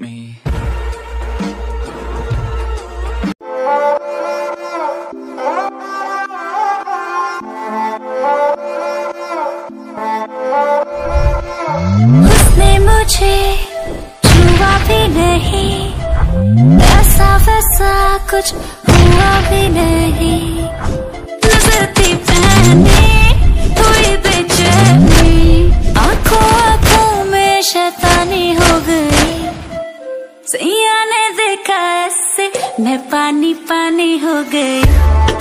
me. उसने मुझे छुआ भी नहीं, ऐसा वैसा कुछ हुआ भी नहीं। नजर थी पहनी हुई बेचैनी, आंखों आंखों में शैतानी हो गई। सैया ने देखा ऐसे मैं पानी पानी हो गई।